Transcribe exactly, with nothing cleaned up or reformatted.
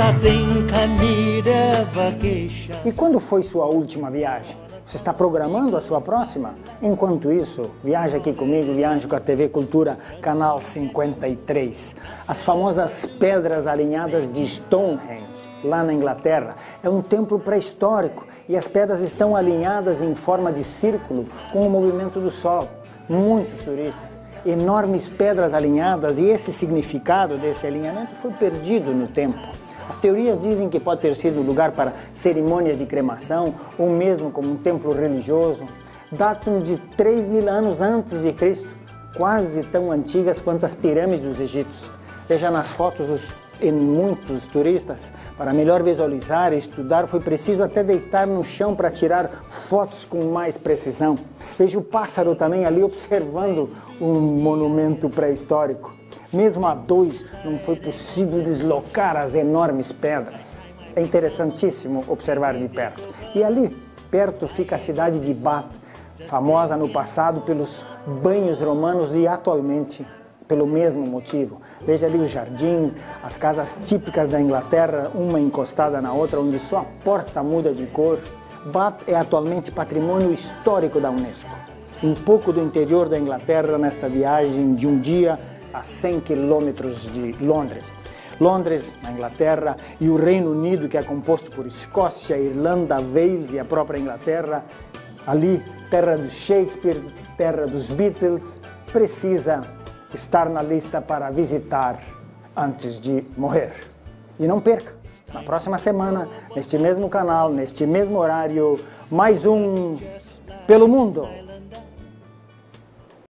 E quando foi sua última viagem? Você está programando a sua próxima? Enquanto isso, viaja aqui comigo, viaja com a T V Cultura, canal cinquenta e três. As famosas pedras alinhadas de Stonehenge, lá na Inglaterra. É um templo pré-histórico e as pedras estão alinhadas em forma de círculo com o movimento do Sol. Muitos turistas, enormes pedras alinhadas, e esse significado desse alinhamento foi perdido no tempo. As teorias dizem que pode ter sido lugar para cerimônias de cremação ou mesmo como um templo religioso. Datam de três mil anos antes de Cristo, quase tão antigas quanto as pirâmides dos egípcios. Veja nas fotos os em muitos turistas. Para melhor visualizar e estudar, foi preciso até deitar no chão para tirar fotos com mais precisão. Veja o pássaro também ali observando um monumento pré-histórico. Mesmo a dois, não foi possível deslocar as enormes pedras. É interessantíssimo observar de perto. E ali, perto, fica a cidade de Bath, famosa no passado pelos banhos romanos e atualmente pelo mesmo motivo. Veja ali os jardins, as casas típicas da Inglaterra, uma encostada na outra, onde só a porta muda de cor. Bath é atualmente patrimônio histórico da Unesco. Um pouco do interior da Inglaterra nesta viagem de um dia a cem quilômetros de Londres. Londres, na Inglaterra, e o Reino Unido, que é composto por Escócia, Irlanda, Wales e a própria Inglaterra. Ali, terra do Shakespeare, terra dos Beatles, precisa estar na lista para visitar antes de morrer. E não perca, na próxima semana, neste mesmo canal, neste mesmo horário, mais um Pelo Mundo.